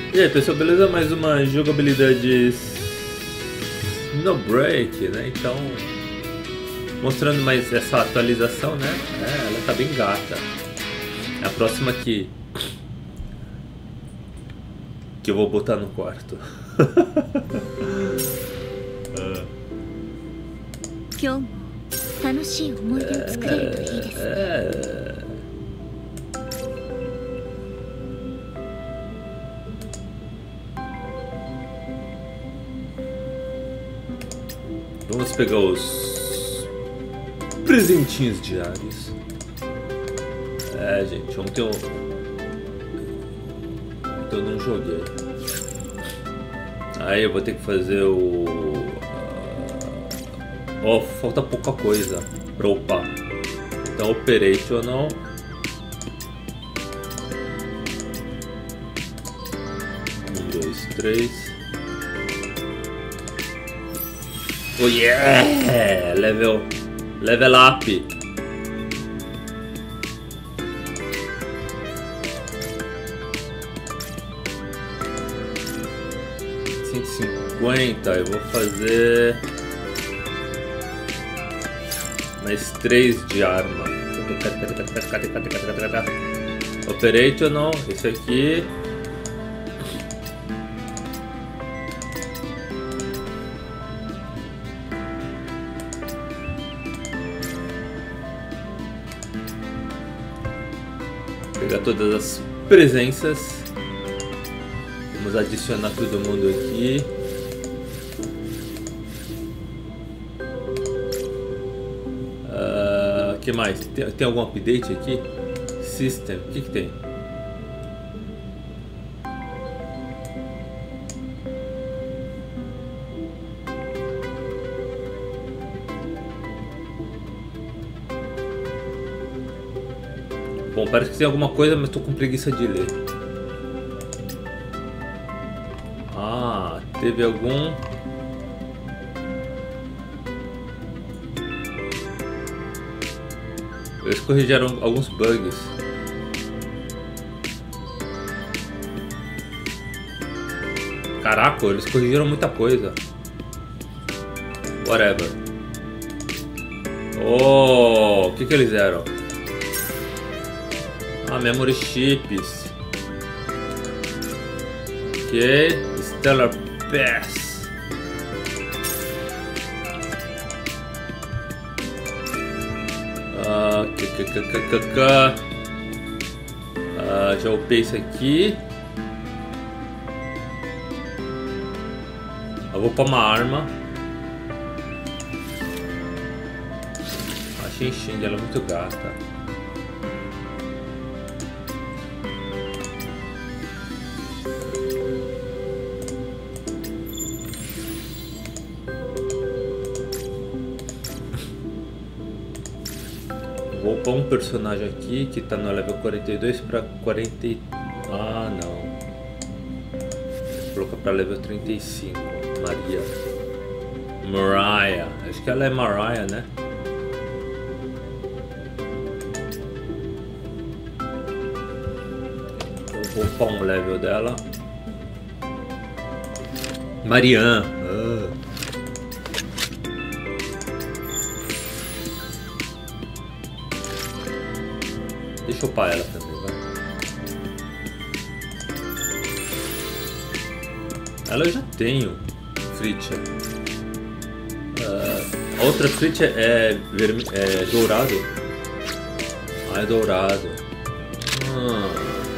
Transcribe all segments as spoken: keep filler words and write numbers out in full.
E aí pessoal, beleza? Mais uma jogabilidade no break, né? Então, mostrando mais essa atualização, né? É, ela tá bem gata. É a próxima que que eu vou botar no quarto. é... Vamos pegar os presentinhos diários. É, gente, ontem eu, ontem eu não joguei. Aí eu vou ter que fazer o... Ó, oh, falta pouca coisa pra upar. Então, Operational. Um, dois, três. Oh yeah! Level, level up. cento e cinquenta, eu vou fazer mais três de arma. Operational, esse aqui. Pegar todas as presenças. Vamos adicionar todo mundo aqui. O uh, que mais? Tem, tem algum update aqui? System, o que que tem? Bom, parece que tem alguma coisa, mas estou com preguiça de ler. Ah, teve algum... Eles corrigiram alguns bugs. Caraca, eles corrigiram muita coisa. Whatever. Oh, o que que eles fizeram? Ah, memory chips. Ok, Stellar Pass. Ah, que, que, que, que, que, que. Ah, já upei isso aqui. Eu vou para uma arma. A Xin Xin, ela é muito gata. Vou upar um personagem aqui que tá no level quarenta e dois para quarenta. Ah, não. Vou colocar para level trinta e cinco. Maria. Mariah. Acho que ela é Mariah, né? Então, vou upar um level dela. Marianne. Ah. Deixa eu upar ela também, vai. Ela eu já tenho. Fritcha. Uh, a outra Fritcha é, verme... é dourado. Ah, é dourado. Ah.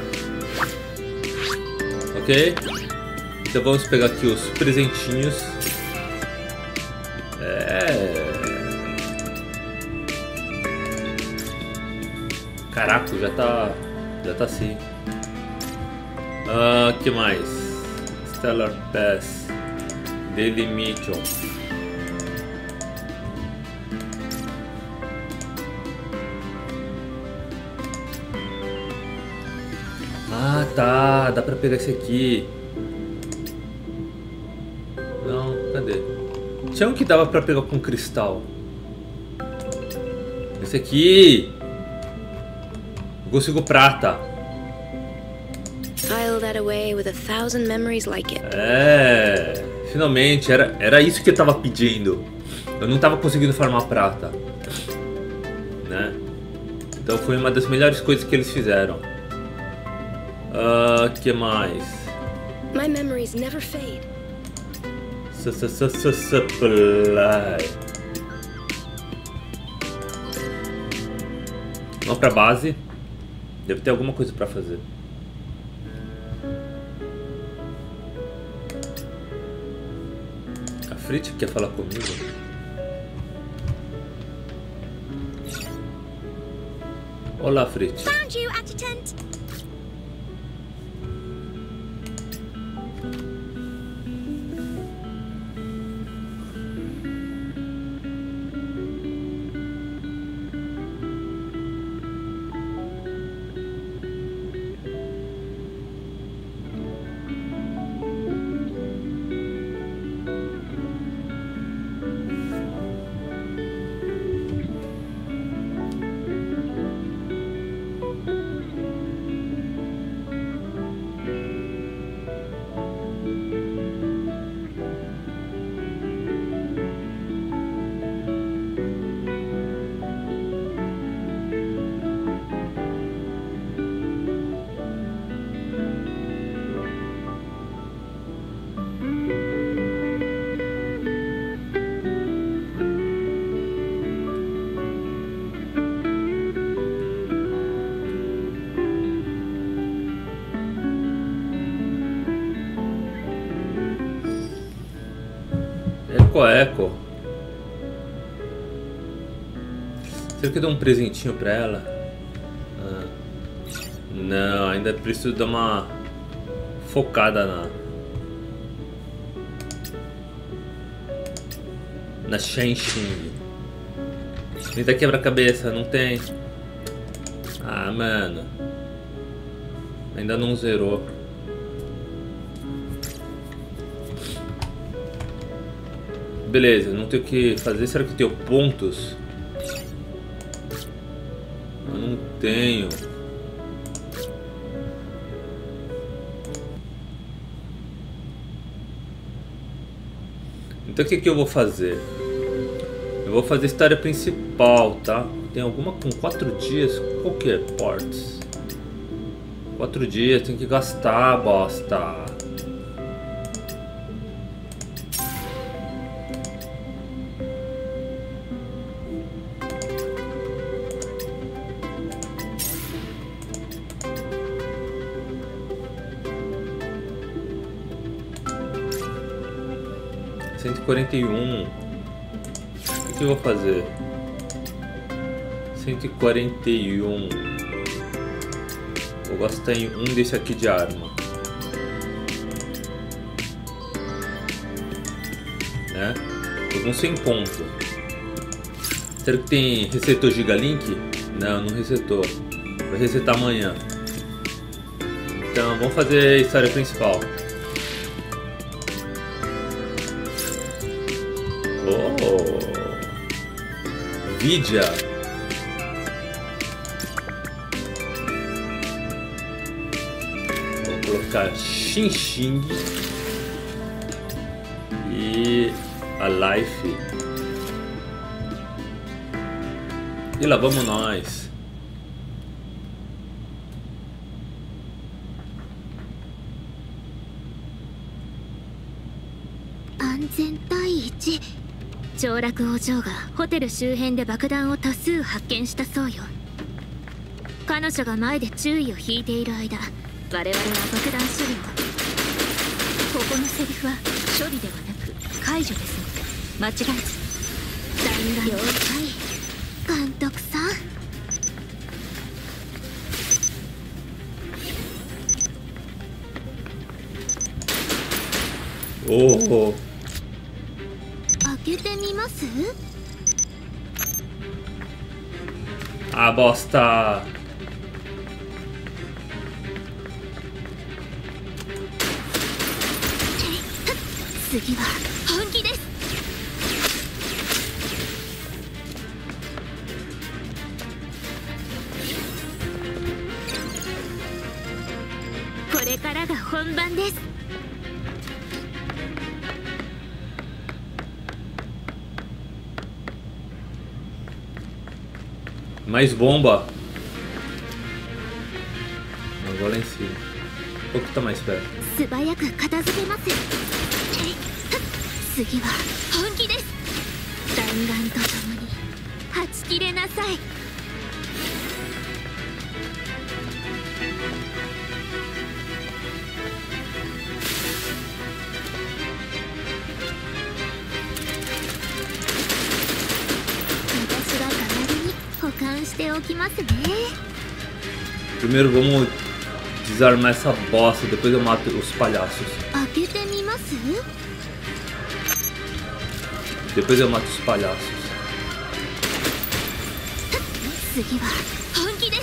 Ok. Então vamos pegar aqui os presentinhos. É... Caraca, já tá, já tá assim. Ah, que mais? Stellar Pass, Daily Mission. Ah, tá, dá pra pegar esse aqui. Não, cadê? Tinha um que dava pra pegar com cristal. Esse aqui. Eu consigo prata. file that away with a thousand memories like it. É, finalmente, era, era isso que eu tava pedindo. Eu não tava conseguindo farmar prata, né? Então foi uma das melhores coisas que eles fizeram. Ah, uh, que mais? My memories never fade. Supply. Vamos pra base. Deve ter alguma coisa pra fazer. A Fritz quer falar comigo? Olá, Fritz. Found you, adjutant. Eco, eco. Será que eu dou um presentinho pra ela? Ah, não, ainda preciso dar uma focada na na Shenshin. Tenta quebra-cabeça, não tem. Ah, mano, ainda não zerou. Beleza, não tenho o que fazer. Será que eu tenho pontos? Eu não tenho. Então o que que eu vou fazer? Eu vou fazer a história principal, tá? Tem alguma com quatro dias? Qual que é? Ports. Quatro dias, tem que gastar, bosta. cento e quarenta e um. O que eu vou fazer? cento e quarenta e um. Vou gastar em um desse aqui de arma. Né? Tô com cem pontos. Será que tem resetou Gigalink? Não, não resetou. Vai resetar amanhã. Então vamos fazer a história principal. Oh, Vidya. Vou colocar Xinxing e a Life. E lá vamos nós. Anzen Daiichi. 上洛王女がホテル周辺で爆弾を多数発見したそうよ。彼女が前で注意を引いている間、我々は爆弾処理を。ここのセリフは処理ではなく解除ですので間違えず。第二了解。監督さん。 おお。 開けてみます？ Ah, bosta! 次は本気です。これれからが本番です。 Mais bomba. Agora lá em cima. Um pouco tá mais perto. 素早く片付けます。次は本気です。弾丸とともにはち切れなさい。私が代わりに保管しておきますね。 Primeiro vamos desarmar essa bosta, depois eu mato os palhaços. 開けてみます？ Depois eu mato os palhaços. 次は本気です。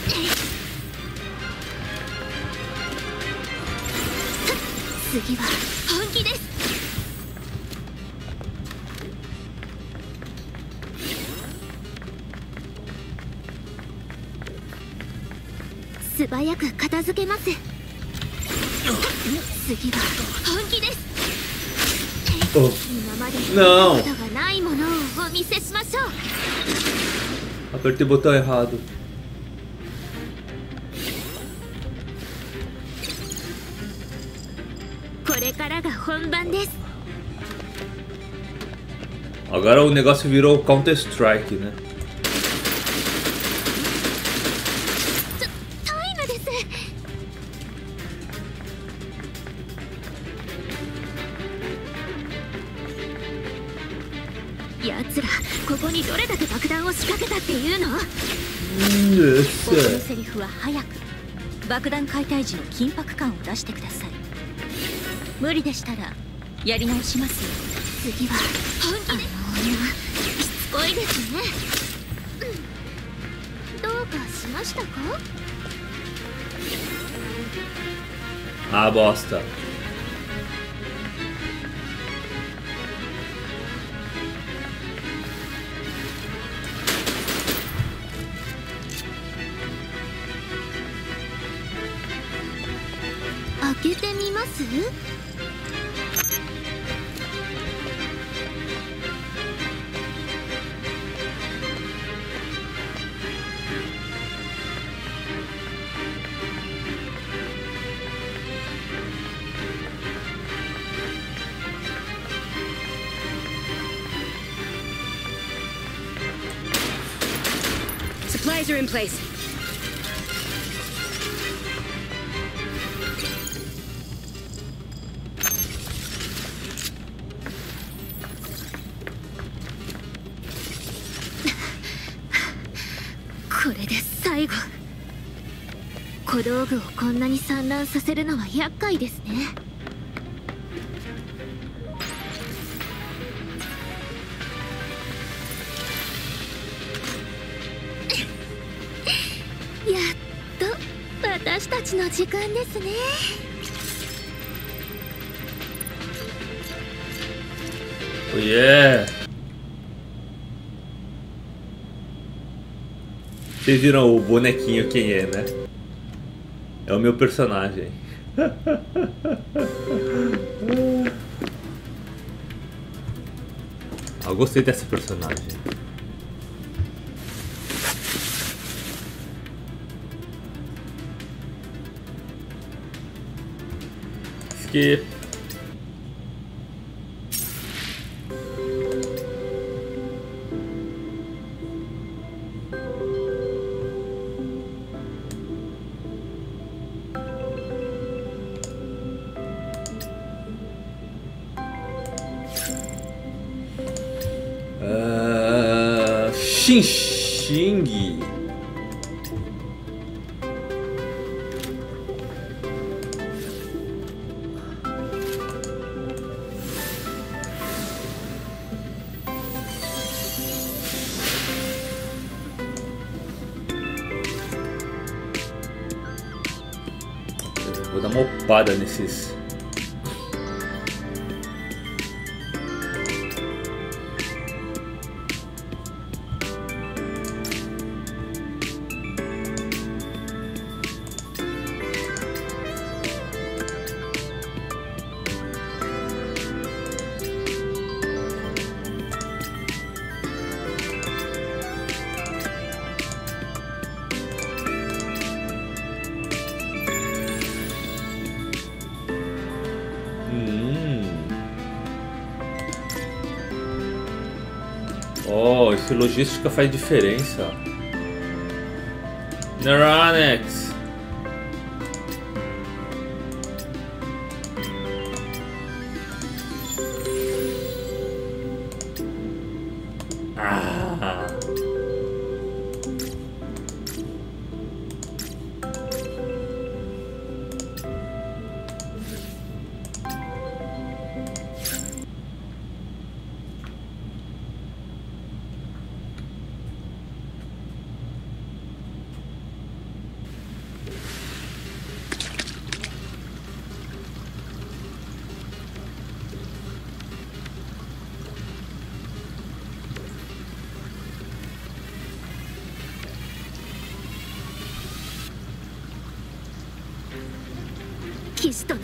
次は本気です。素早く片付けます。次は本気です。 Oh. 今まで見 Não. たことがないものをお見せしましょう。 Apertei o botão errado. Agora o negócio virou Counter Strike, né? Nossa. セリフは早く爆弾解体時の緊迫感を出してください。無理でしたらやり直しますよ。 次は本気で。あの女しつこいですね。どうかしましたか？ Ah, bosta. Supplies are in place. This is the last. 小道具をこんなに散乱させるのは厄介ですね。やっと私たちの時間ですね。 Oh yeah! Vocês viram o bonequinho quem é, né? É o meu personagem. Ah, eu gostei dessa personagem. Skip. Uh, Xinxing. Vou dar uma upada nesses. Bom, esse logística faz diferença. Neuronix. Ah. 騎士殿、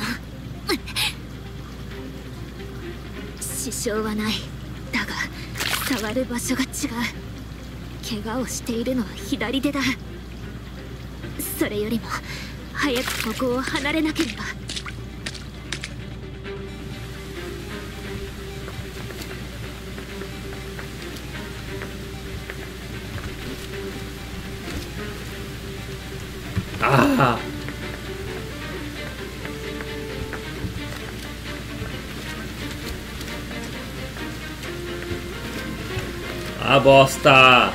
支障はない。だが触る場所が違う。怪我をしているのは左手だ。それよりも早くここを離れなければ。 ああ。A bosta!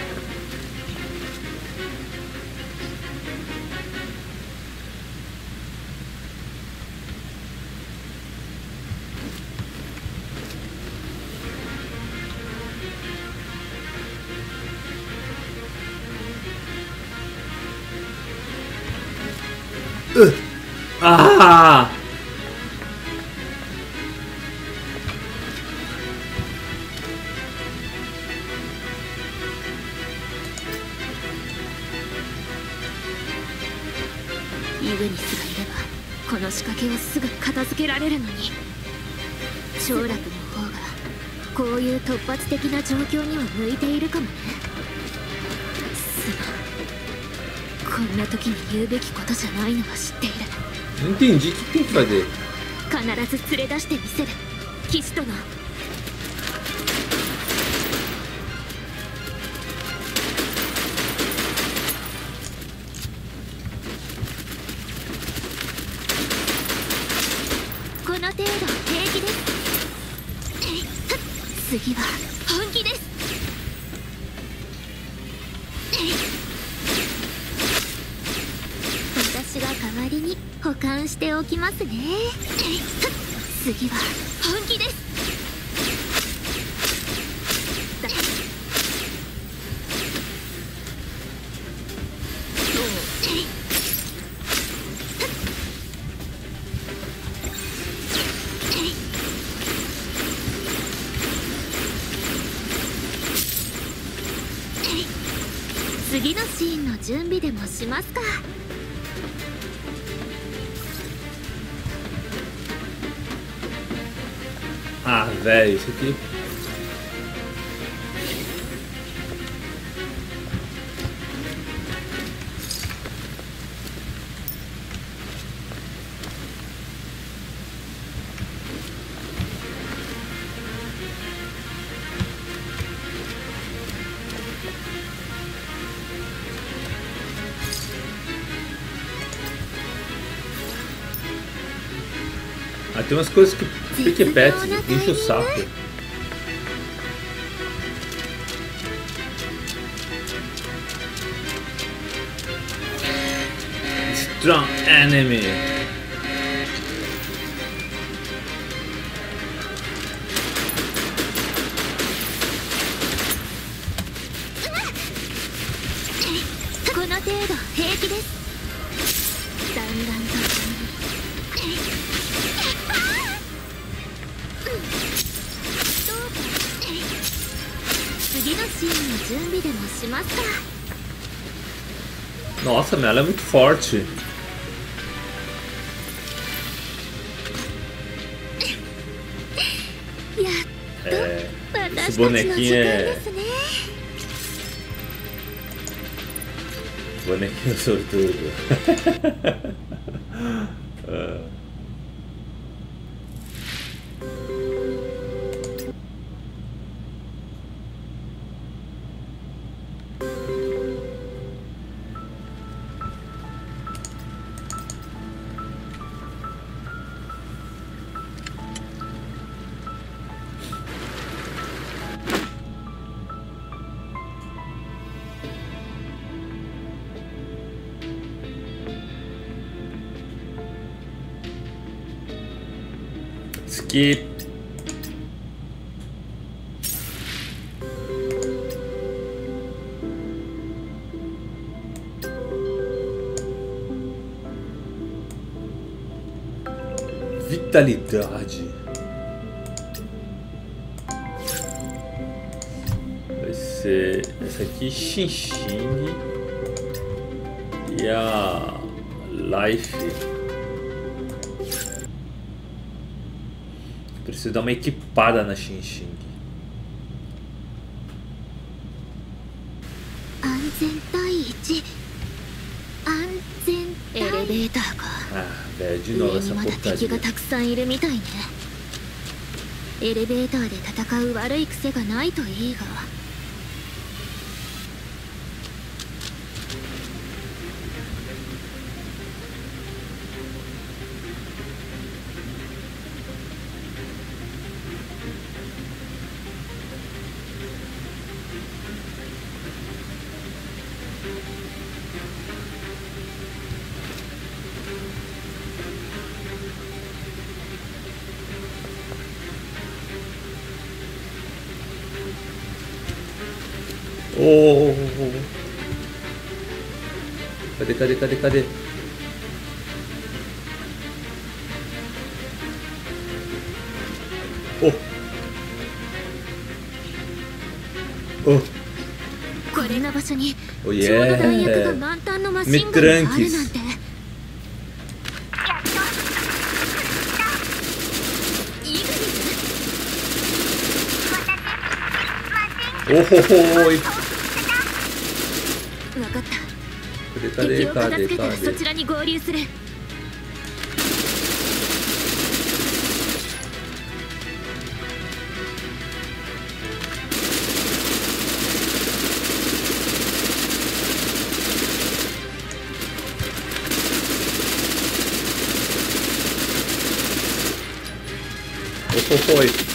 Uh. Ah! イグニスがいればこの仕掛けをすぐ片付けられるのに。長楽の方がこういう突発的な状況には向いているかもね。すまん、こんな時に言うべきことじゃないのは知っている。 Não entendi o que tem que fazer. 必ず連れ出してみせる、騎士殿。この程度平気です。次は本気です。私が代わりに保管しておきますね。次は本気です。次のシーンの準備でもしますか。 Ah, velho, isso aqui. Ah, tem umas coisas que Pique Pet enche o saco. Strong enemy. Nossa, ela é muito forte. É, esse bonequinho é... Bonequinho sortudo. uh. Skip. Vitalidade. Vai ser essa aqui, Xing Xing. E a Life. Preciso dar uma equipada na Xing Xing. Ah, velho, de novo essa porcaria. エレベーターで戦う悪い癖がないといいが。 Oh, cadê, cadê, cadê, cadê? Oh, oh, これの場所に oh ちょうど弾薬が yeah. 満タンのマシンガンがあるなんて。 Oh, oh, oh. 分かった。 Cadê, 敵を cadê, 片 cadê, 付けたらそ cadê? ちらに合流する。 Oh, oh, oh.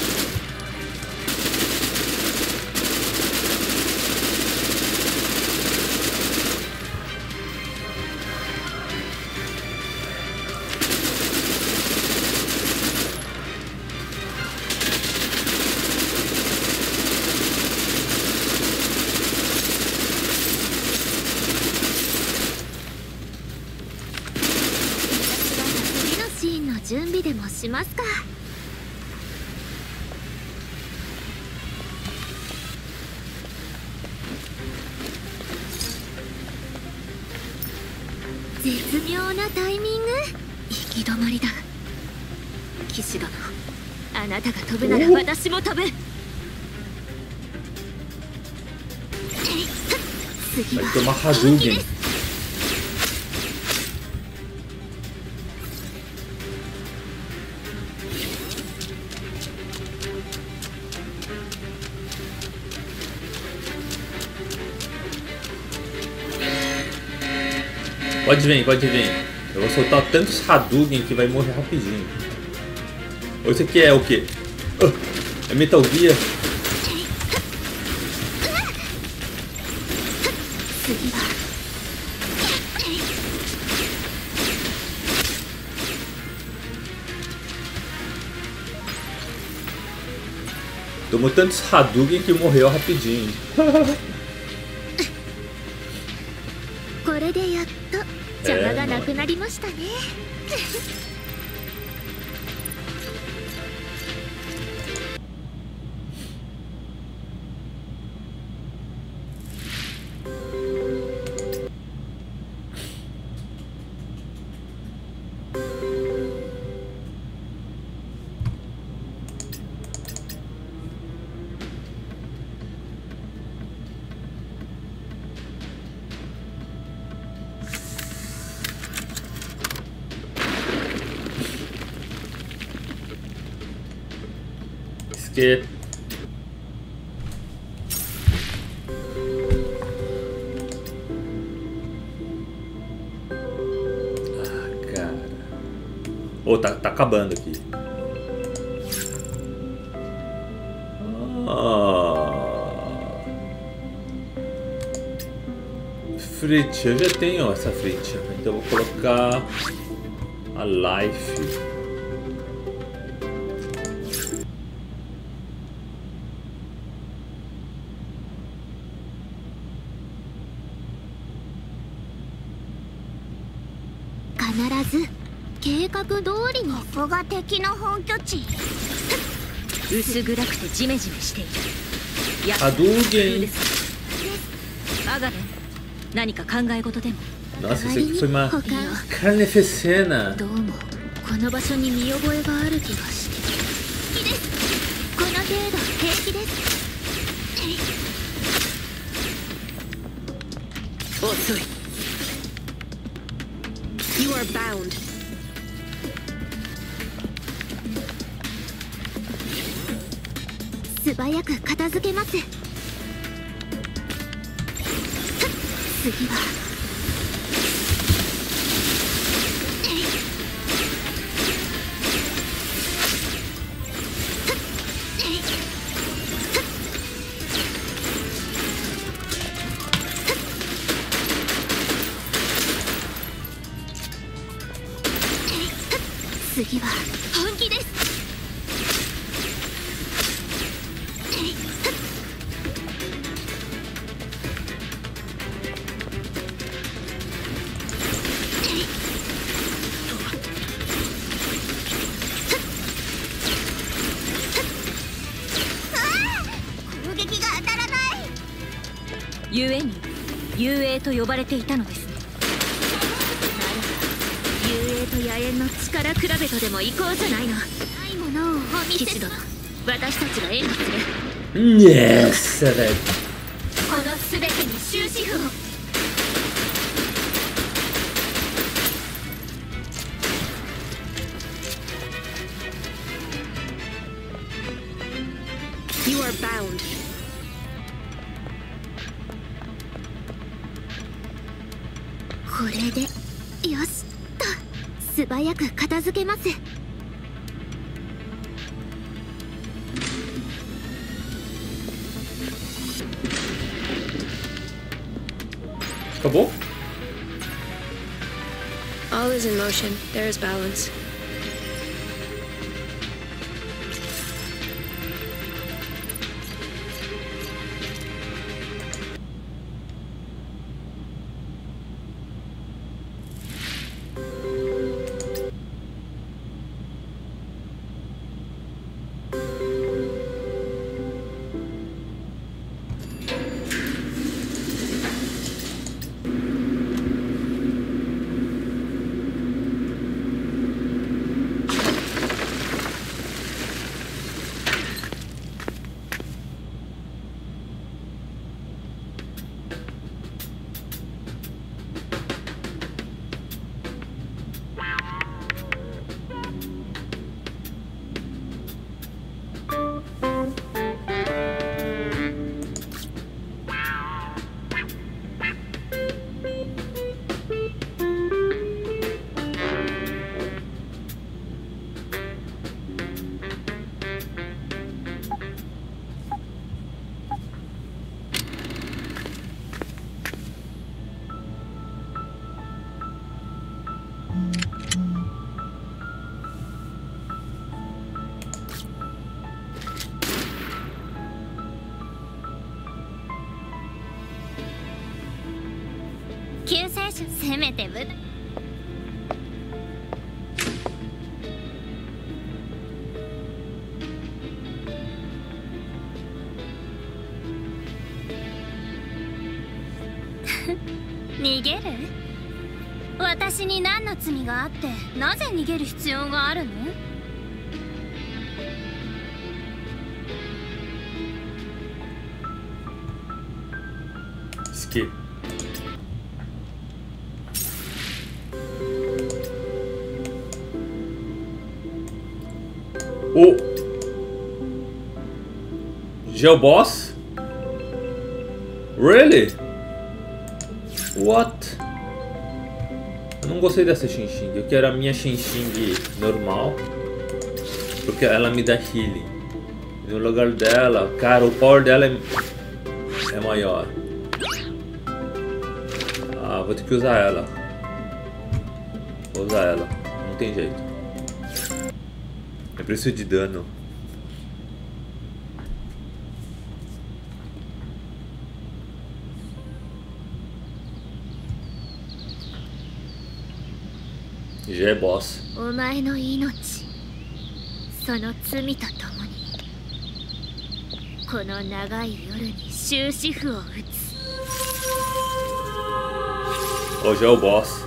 絶妙なタイミング。行き止まりだ。騎士殿、あなたが飛ぶなら私も飛ぶ。次は Vai tomar Hadouken. Pode vir, pode vir. Eu vou soltar tantos Hadouken que vai morrer rapidinho. Ou isso aqui é o quê? Uh, é Metal Gear? Tomou tantos Hadouken que morreu rapidinho. これでやっと邪魔がなくなりましたね。Skip. Ah, cara. Oh, tá, tá acabando aqui. Ah. Frit, eu já tenho essa Frit. Então eu vou colocar a Life. 必ず計画通りに。ここが敵の本拠地。 薄暗くてジメジメしている。や Hadouken! アガベ、何か考え事でも。 Nossa, isso aqui foi uma carnificina. どうもこの場所に見覚えがある気がして。いいです。この程度平気です。 遅い。You are bound. 素早く片付けます。次は次は本気です。攻撃が当たらない。 ゆえに雄英と呼ばれていたのですね。 雄英と野猿の力比べとでも行こうじゃないの。ないものをお見せしろ。私たちが援護する。 Nossa, velho. この全てに終止符を。 You are bound. これでよしと素早く片付けます。 Acabou? All is in motion. There is balance. 救世主せめてぶ逃げる？私に何の罪があってなぜ逃げる必要があるの？ 好き。Oh! Já é o boss? Really? What? Eu não gostei dessa Xing Xing. Eu quero a minha Xing Xing normal, porque ela me dá healing. No lugar dela, cara, o power dela é, é maior. Ah, vou ter que usar ela. Vou usar ela. Não tem jeito. Eu preciso de dano. Já é boss. お前の命、その罪とともにこの長い夜に終止符を打つ。 Hoje é o boss.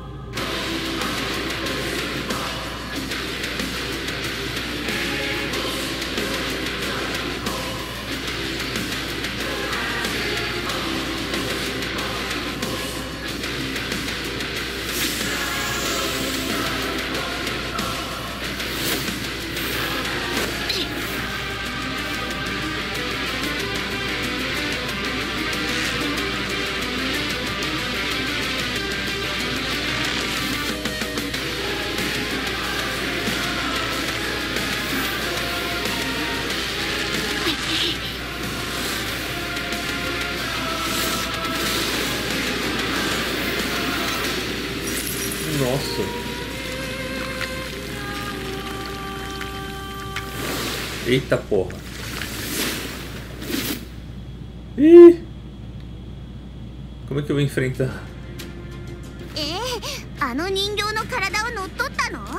Nossa. Eita porra. Ih. Como é que eu vou enfrentar? ええ、あの人形の体を乗っ取ったの？やは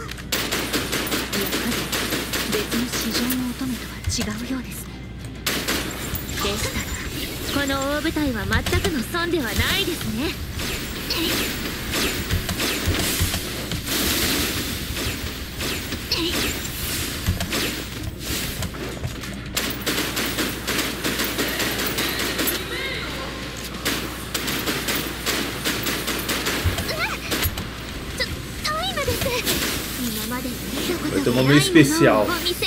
り別の市場の乙女とは違うようですね。でしたらこの大舞台は全くの損ではないですね。 Vai tomar meio especial.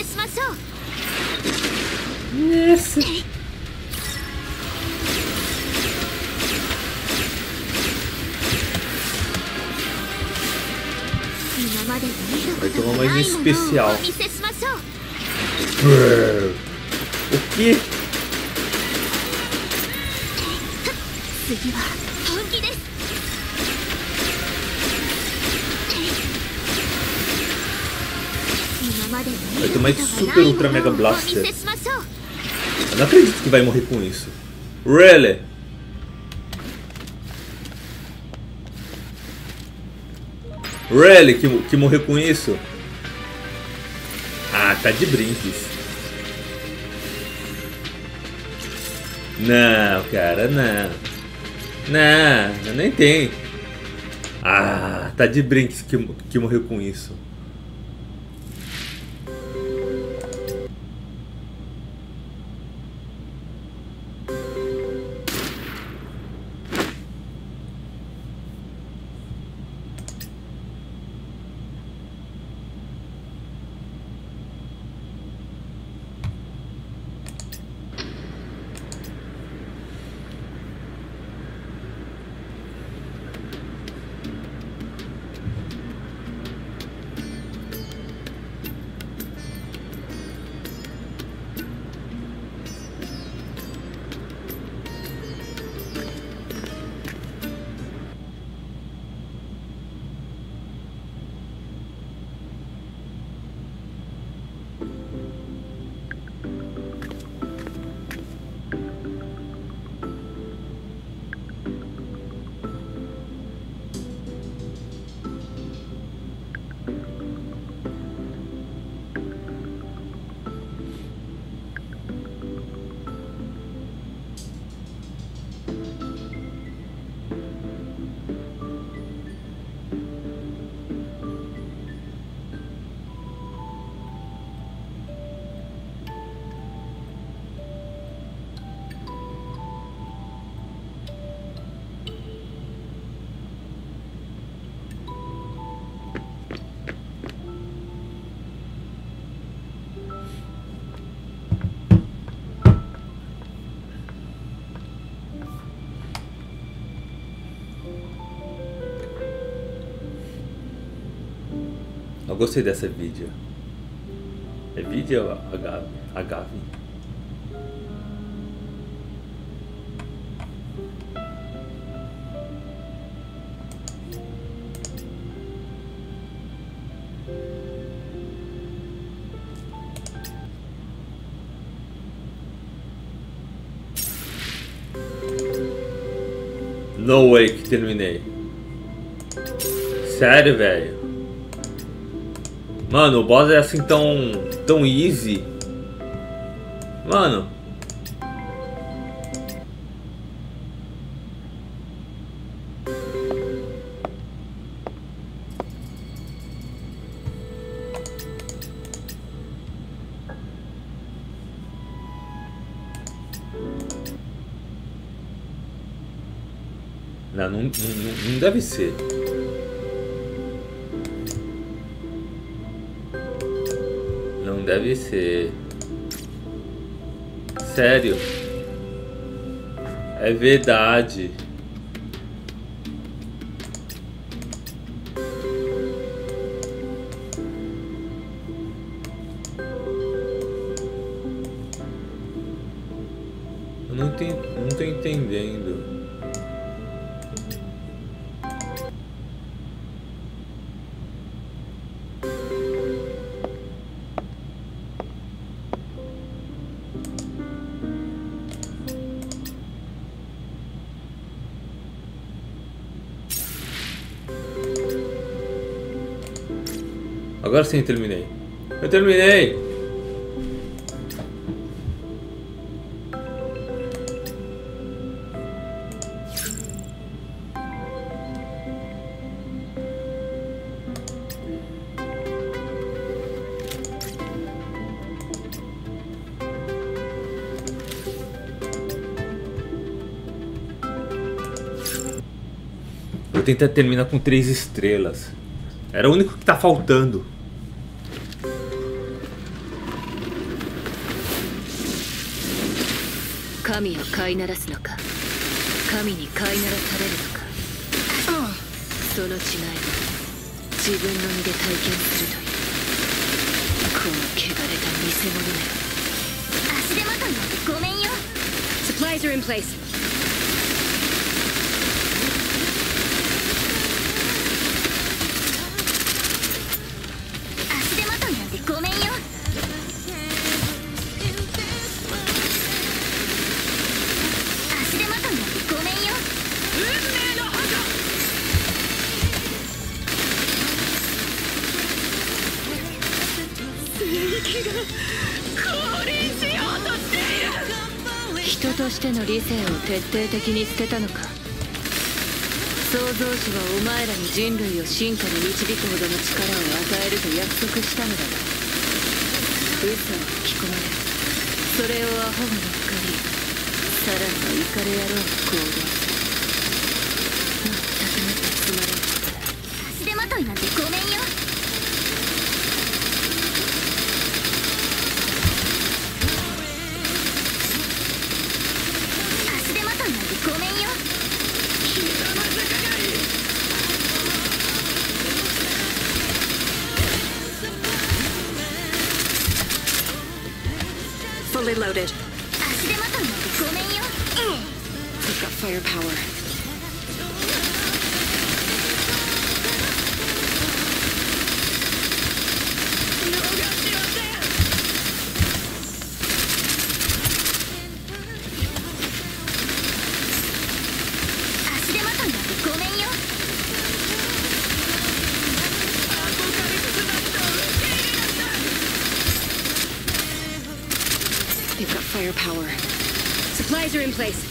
Nossa. Vai tomar mais especial. O quê? Vai tomar esse super ultra mega blaster. Eu não acredito que vai morrer com isso. Really? Really que, que morreu com isso? Ah, tá de brinques. Não, cara, não. Não, nem tem. Ah, tá de brinques que, que morreu com isso. Eu gostei dessa vídeo. É vídeo ou Agave? Agave. No way que terminei. Sério, velho. Mano, o boss é assim tão, tão easy. Mano. Não, não, não, não deve ser. Não deve ser. Sério. É verdade. Eu não, enten- não tô entendendo. Agora sim eu terminei. Eu terminei! Vou tentar terminar com três estrelas. Era o único que tá faltando. Kamiを飼いならすのか、神に飼いならされるのか。その違いを自分の身で体験するという、この汚れた偽物め。足手まといなんてごめんよ。 Supplies are in place. 足手まといなんてごめんよ。足手まといなんてごめんよ。運命の覇者。正義が降臨しようとしている。 人としての理性を徹底的に捨てたのか。創造主はお前らに人類を進化に導くほどの力を与えると約束したのだが、嘘を吹き込まれ、それをアホが乗っかり、さらにはイカレ野郎が行動する。全くもってつまらんことだ。 足手まといなんてごめんよ。足手まといなんてごめんよ。 Fully loaded. 足手まといなんてごめんよ。 We've got firepower. 足手まといなんてごめんよ。 They've got firepower. Supplies are in place.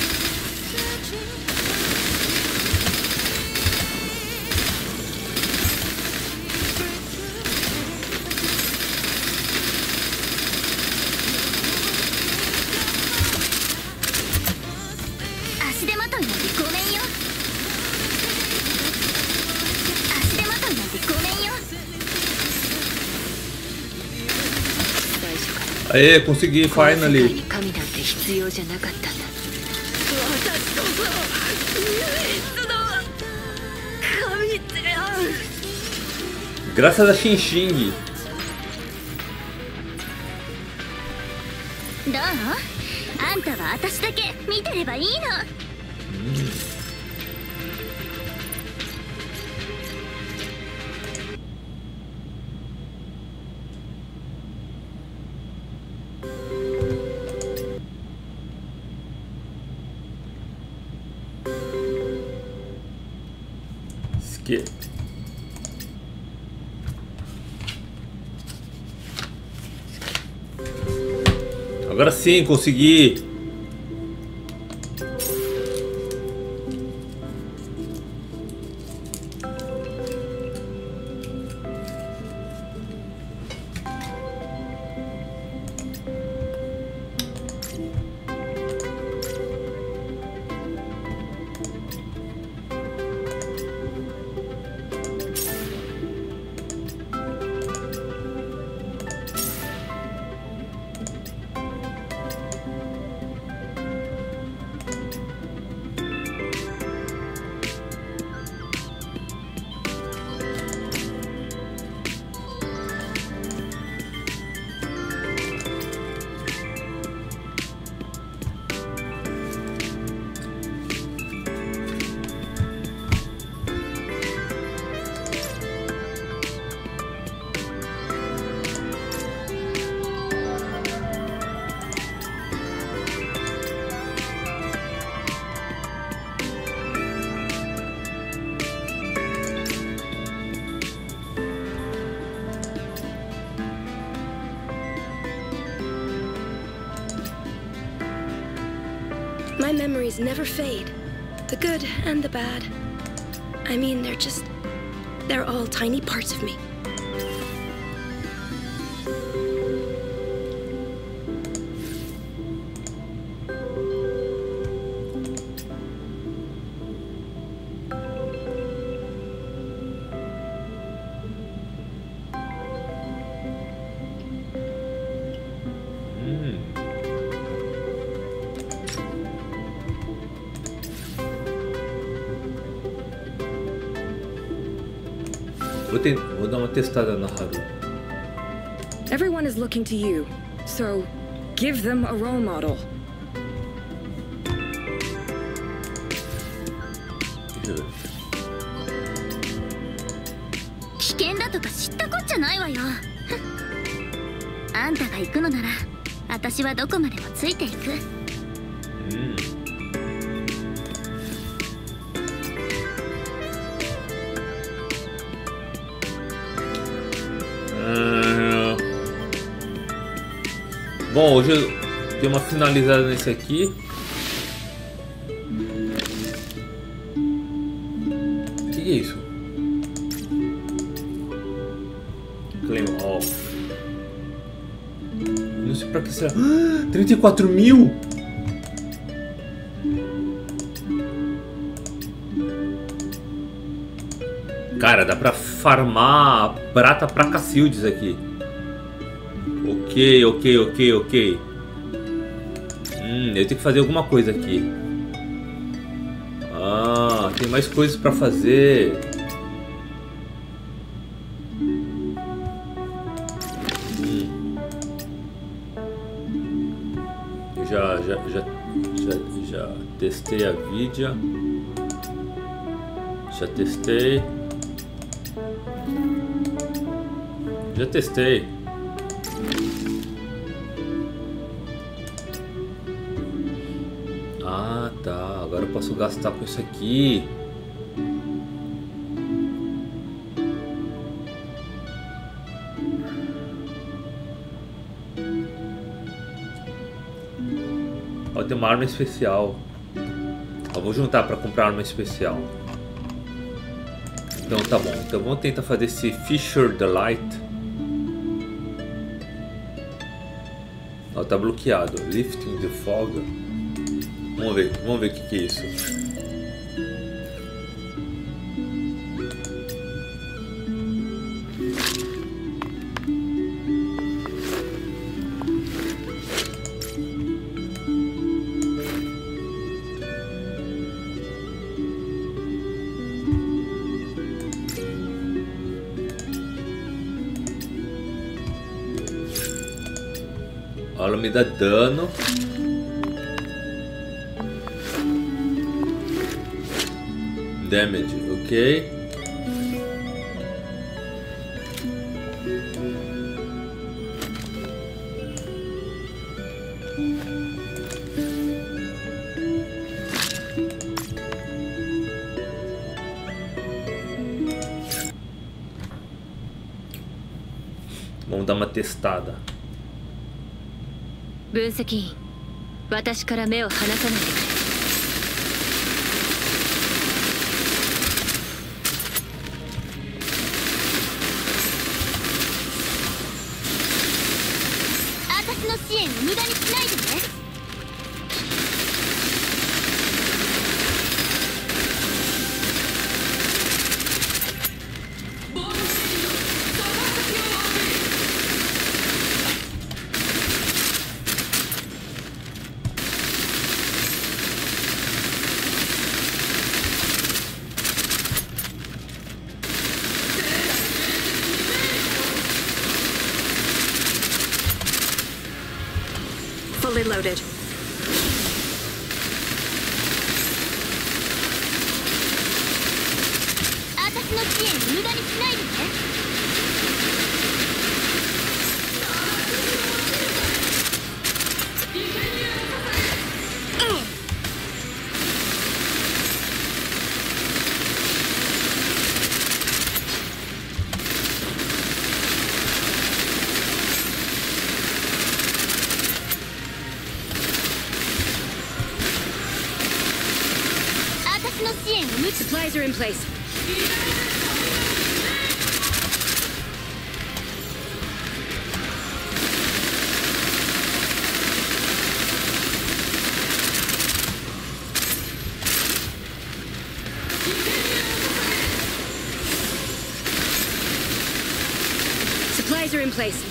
足手まといなんてごめんよ。足手まといなんてごめんよ。 最初から Aê, consegui, この世界 finally. に神なんて必要じゃなかったんだ。私こそ唯一の神である。 Graças a Xing Xing. どう？あんたは私だけ見てればいいの。 Skip. Agora sim, consegui. My memories never fade. The good and the bad. I mean, they're just... they're all tiny parts of me. Vou, ter, vou dar uma testada na Haru. Everyone is looking to you, so give them a role model. 危険だとか知ったこっちゃないわよ。あんたが行くのなら、私はどこまでもついていく。 うん。Bom, hoje eu dei uma finalizada nesse aqui. O que é isso? Claim all. Não sei pra que será. Ah, trinta e quatro mil! Cara, dá pra farmar prata pra Cacildes aqui. Ok, ok, ok, ok. Hum, eu tenho que fazer alguma coisa aqui. Ah, tem mais coisas pra fazer. Hum. Eu já, já, já, já, já testei a Vidia. Já testei. Já testei. Ah, tá. Agora eu posso gastar com isso aqui. Ó, tem uma arma especial. Eu vou juntar para comprar arma especial. Então tá bom. Então vamos tentar fazer esse Fisher the Light. Ó, tá bloqueado. Lifting the Fog. Vamos ver, vamos ver o que, que é isso. Ela me dá dano. Damage, ok. Vamos dar uma testada. 分析員、私から目を離さないでくれ。 私の支援を無駄にしないでね。 Fully loaded. Supplies are in place. Supplies are in place.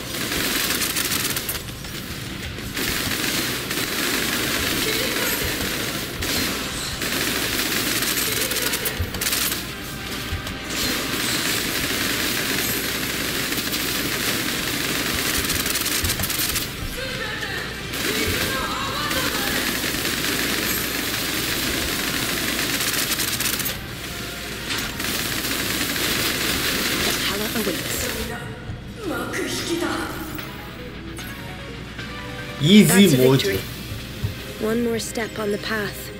Easy mode. One more step on the path.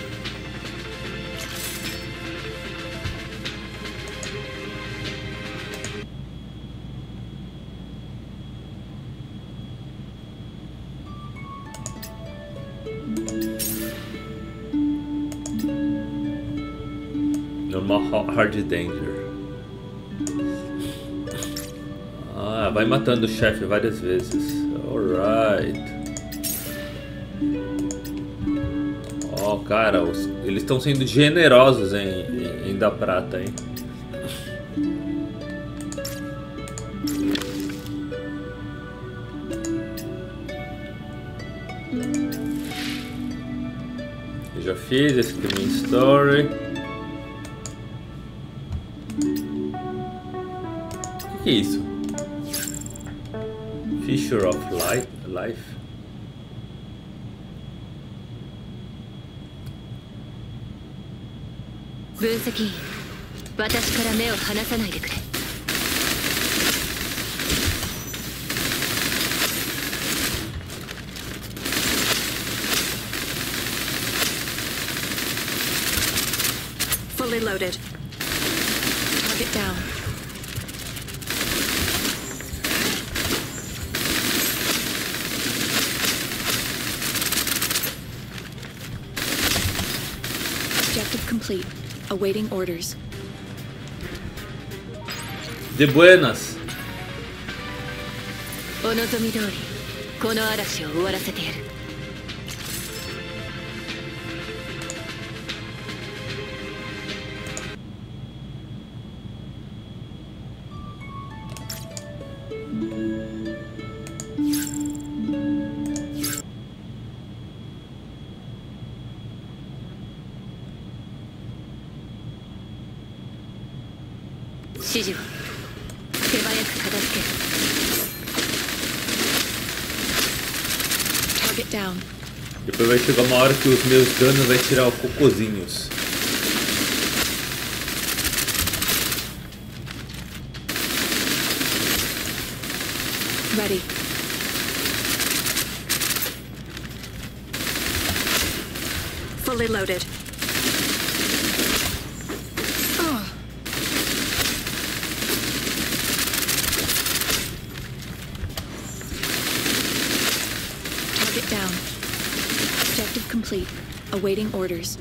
Normal, hard danger. Ah, vai matando o chefe várias vezes. Alright. Ó, oh, cara, os, eles estão sendo generosos em, em, em dar prata, hein? Eu já fiz esse aqui, main story. O que, que é isso? Fisher of Light, Life. 分析員、私から目を離さないでくれ。 Fully loaded. Target down. Objective complete. Awaiting orders. De buenas. お望み通り、この嵐を終わらせてやる。指示は手早く片付ける。 Target down. Depois vai chegar uma hora que os meus danos vai tirar os cocôzinhos. Ready. Fully loaded. complete. Awaiting orders.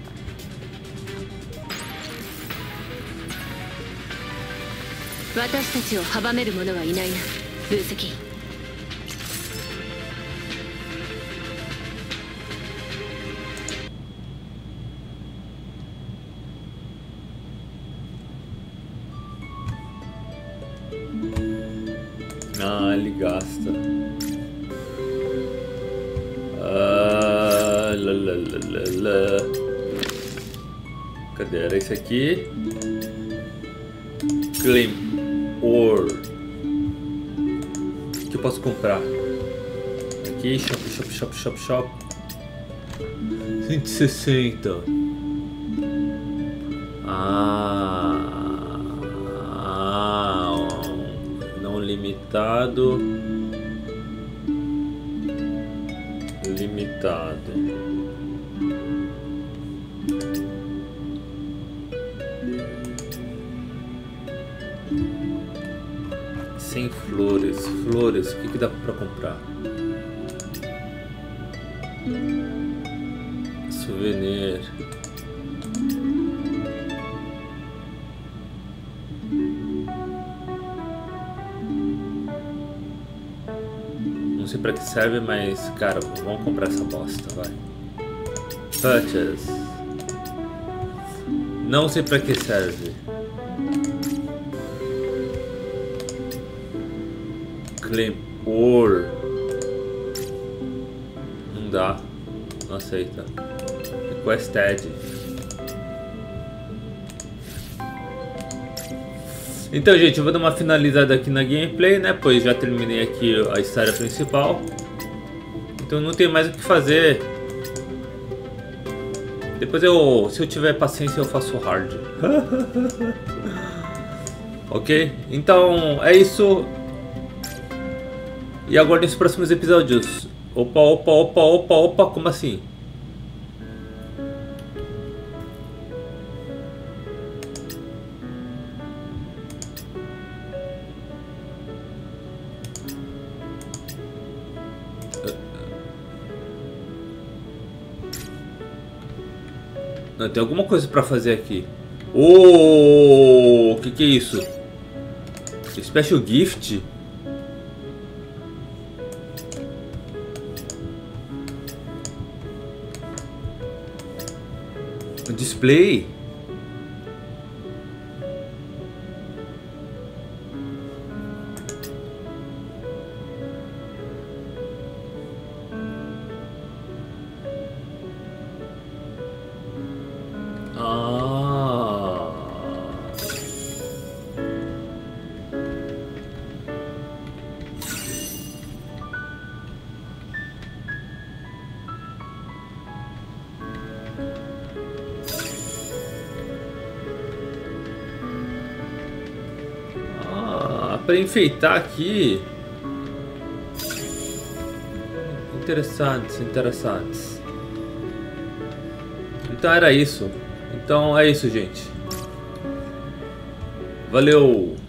Ah, ele gasta. Ah, lá, lá, lá, lá, lá. Cadê? Era esse aqui. Claim Ore. O que eu posso comprar? Aqui, shop, shop, shop, shop, shop. cento e sessenta. Ah. Não limitado. Limitado. Sem flores. Flores, o que, que dá pra comprar? Souvenir. Não sei pra que serve, mas cara, vamos comprar essa bosta, vai. Purchase. Não sei pra que serve. Claim Ore. Não dá. Não aceita. Requested. Então, gente, eu vou dar uma finalizada aqui na gameplay, né? Pois já terminei aqui a história principal. Então não tem mais o que fazer. Depois eu, se eu tiver paciência, eu faço hard. Ok? Então é isso. E agora nos próximos episódios. Opa, opa, opa, opa, opa, como assim? Não, tem alguma coisa pra fazer aqui. Oh, que que é isso? Special gift? Display? Ah. Ah, para enfeitar aqui. Interessantes, interessantes. Então era isso. Então é isso, gente. Valeu!